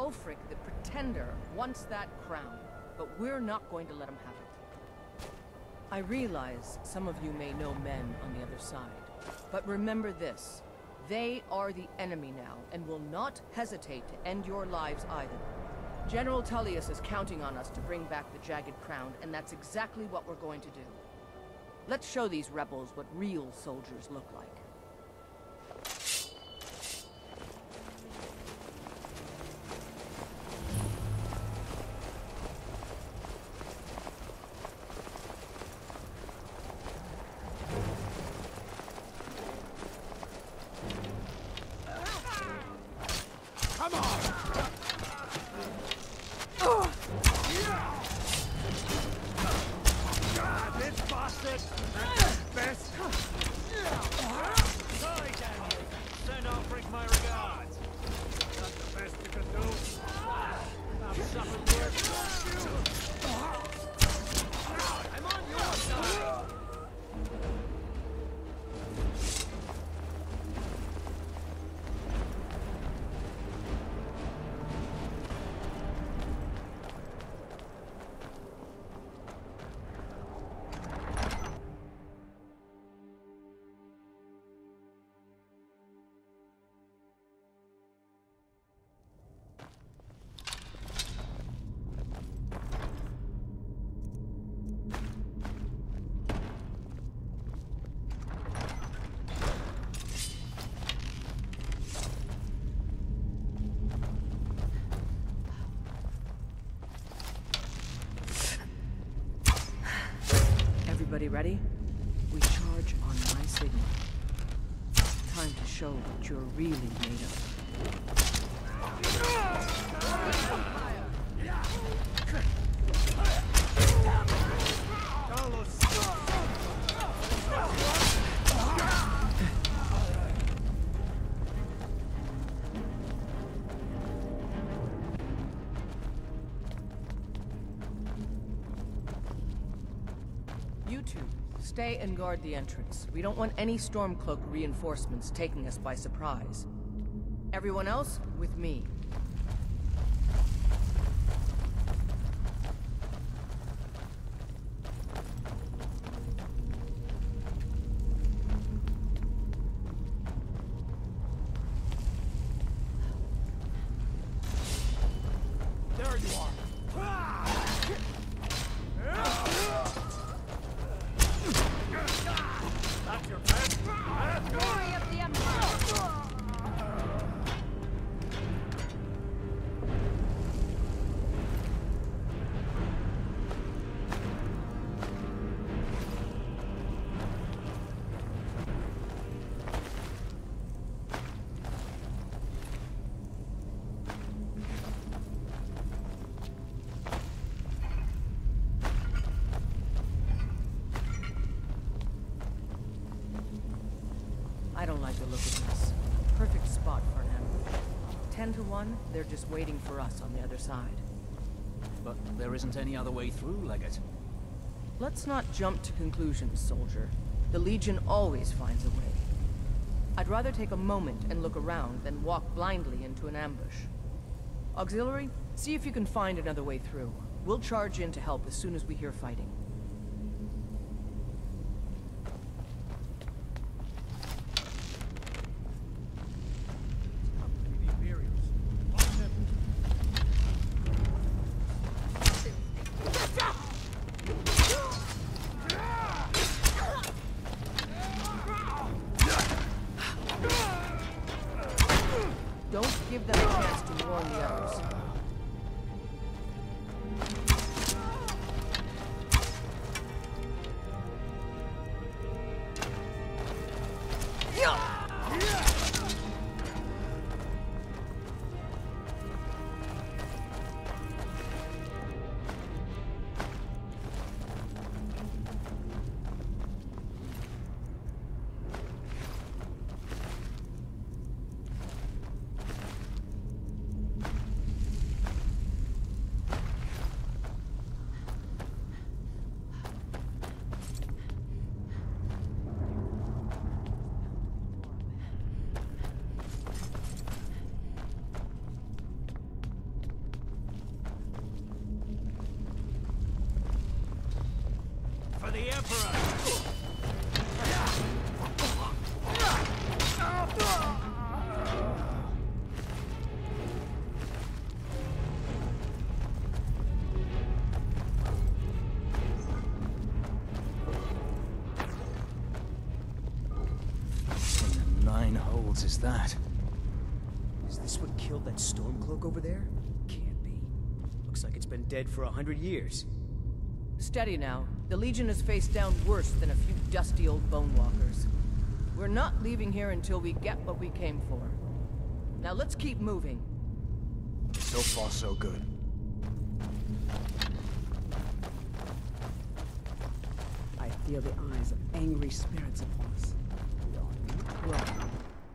Ulfric, the Pretender, wants that crown, but we're not going to let him have it. I realize some of you may know men on the other side, but remember this. They are the enemy now, and will not hesitate to end your lives either. General Tullius is counting on us to bring back the Jagged Crown, and that's exactly what we're going to do. Let's show these rebels what real soldiers look like. Everybody ready? We charge on my signal. Time to show what you're really made of. You two, stay and guard the entrance. We don't want any Stormcloak reinforcements taking us by surprise. Everyone else, with me. There you are! That's your best! Glory of the Empire! I don't like the look of this. Perfect spot for an ambush. 10 to 1, they're just waiting for us on the other side. But there isn't any other way through, Legate. Let's not jump to conclusions, soldier. The Legion always finds a way. I'd rather take a moment and look around than walk blindly into an ambush. Auxiliary, see if you can find another way through. We'll charge in to help as soon as we hear fighting. Don't give them a chance to warn the others. In the 9 holes is that? Is this what killed that Stormcloak over there? Can't be. Looks like it's been dead for 100 years. Steady now. The Legion is faced down worse than a few dusty old bone walkers. We're not leaving here until we get what we came for. Now let's keep moving. So far, so good. I feel the eyes of angry spirits upon us. We all need blood.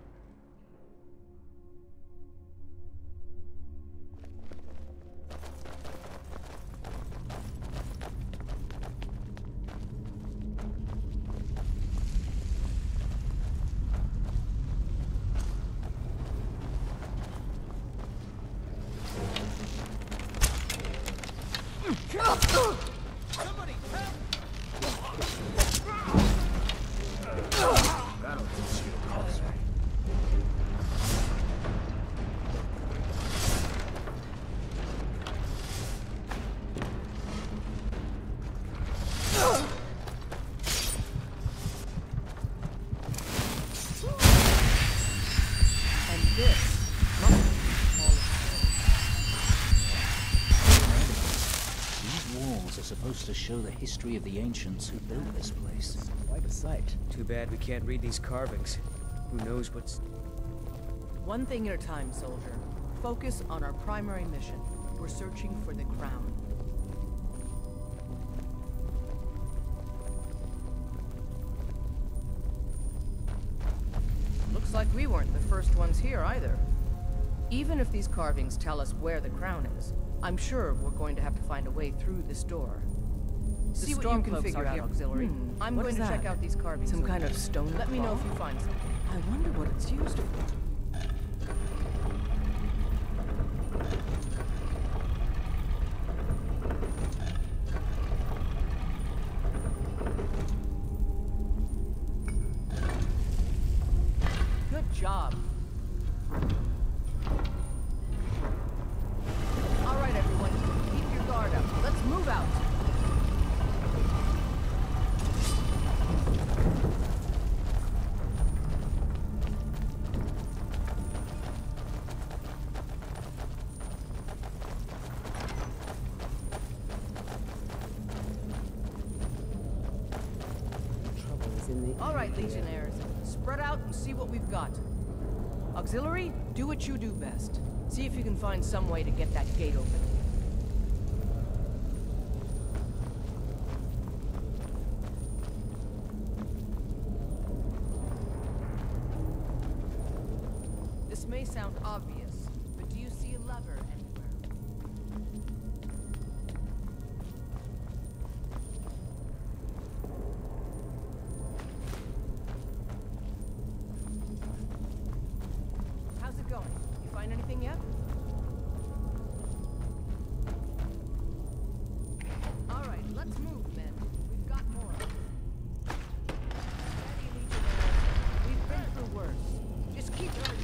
Somebody help! That'll teach you to cross me. And this must be all These walls are supposed to show the history of the ancients who built this place. Quite a sight. Too bad we can't read these carvings. Who knows what's... one thing at a time, soldier. Focus on our primary mission. We're searching for the crown. Looks like we weren't the first ones here either. Even if these carvings tell us where the crown is, I'm sure we're going to have to find a way through this door. See what you can figure out, Auxiliary. I'm what going to is check that? out these carvings. Some kind of stone Let me know if claw? you find something. I wonder what it's used for. Good job. All right, everyone. Keep your guard up. Let's move out. Trouble is in the All right, Legionnaires. Spread out and see what we've got. Auxiliary, do what you do best. See if you can find some way to get that gate open. This may sound obvious, but do you see a lever anywhere? How's it going? You find anything yet? All right, let's move, men. We've got more. Steady, Legionnaires. We've been through worse. Just keep going.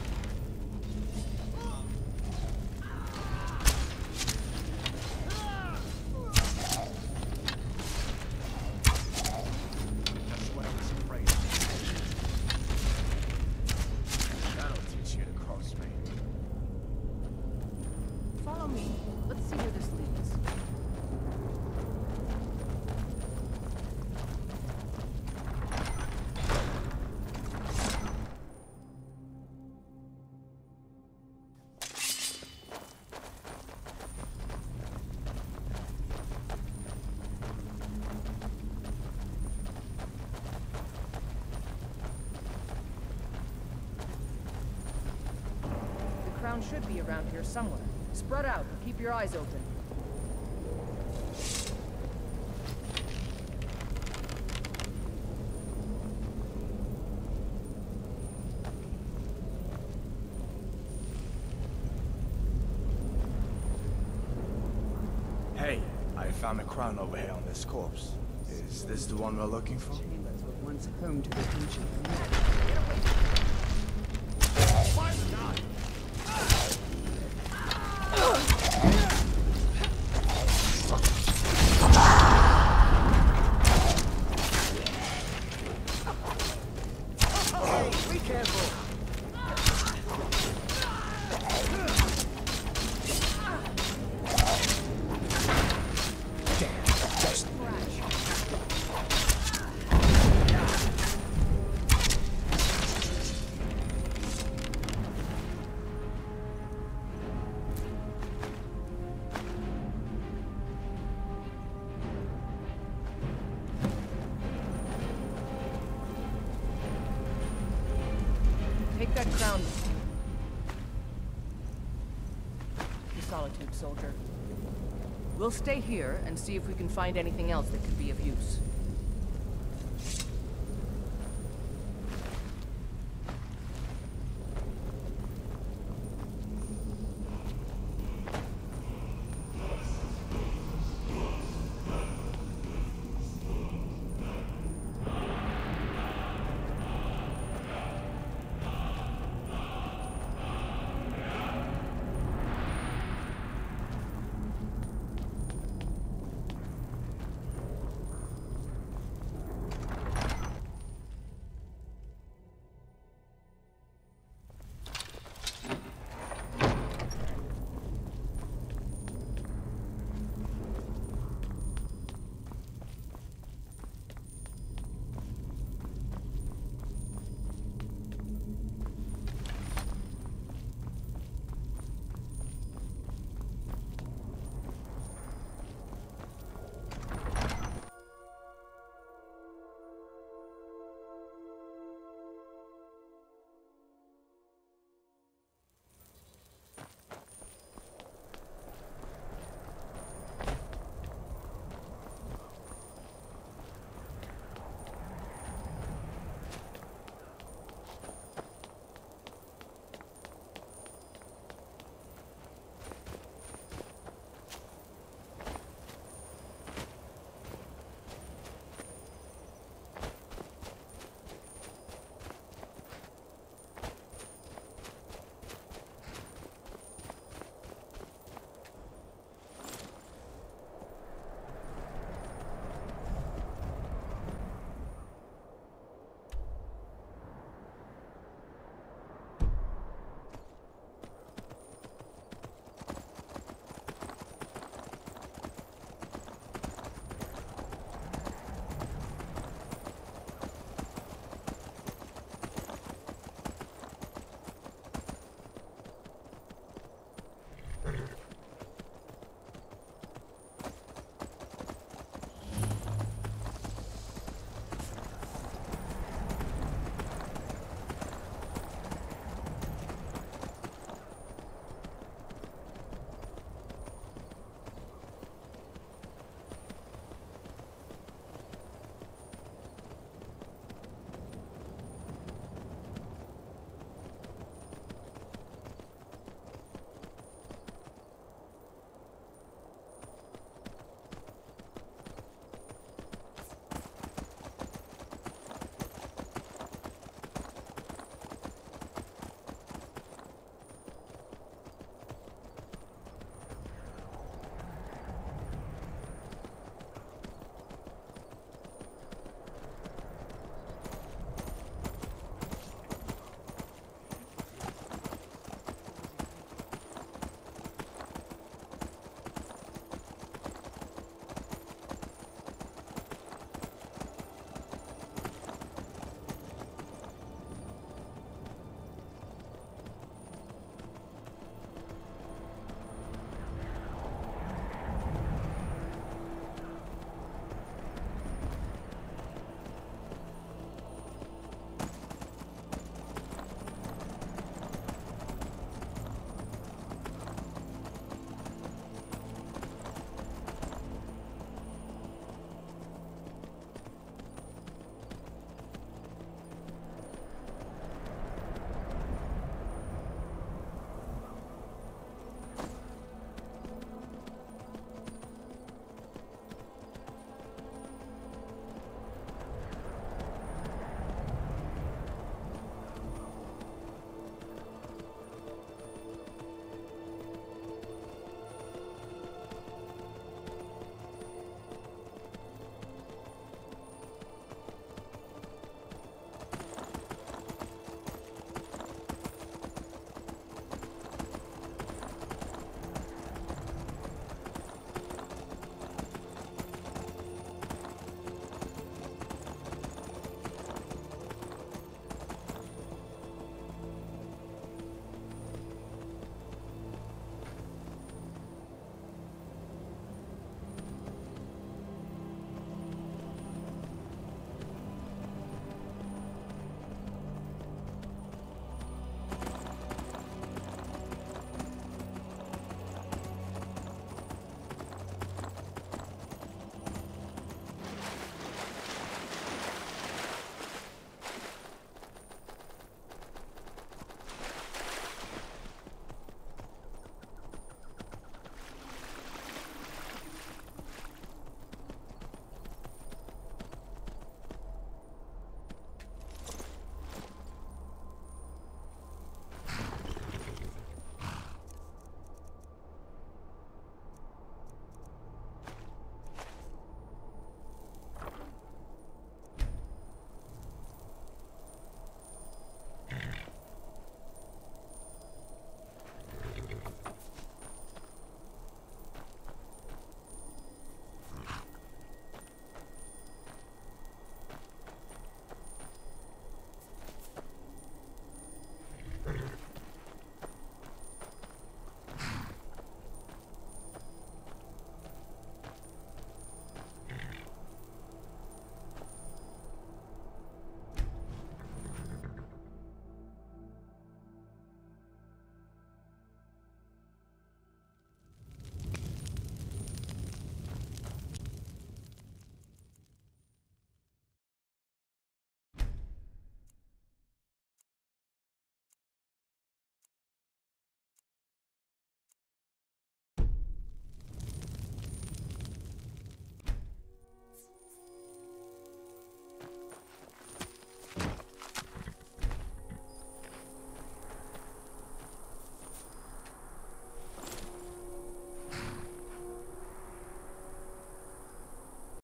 That's what I was afraid of. That'll teach you to cross me. Follow me. Let's see where this leads. The crown should be around here somewhere. Spread out and keep your eyes open. Hey, I found the crown over here on this corpse. Is this the one we're looking for? Chambers were once home to the ancient command. Be careful! Take that crown. To Solitude, soldier. We'll stay here and see if we can find anything else that could be of use.